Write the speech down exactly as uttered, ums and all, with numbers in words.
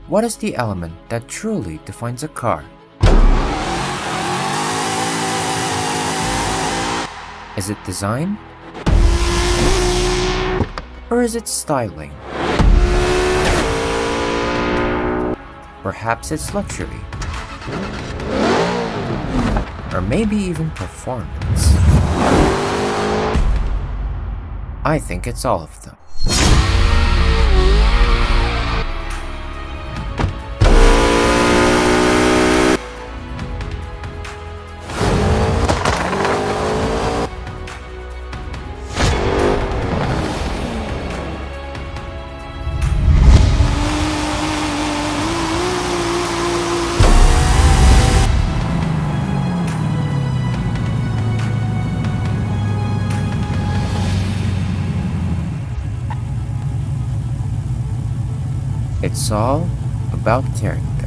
What is the element that truly defines a car? Is it design? Or is it styling? Perhaps it's luxury. Or maybe even performance. I think it's all of them. It's all about caring.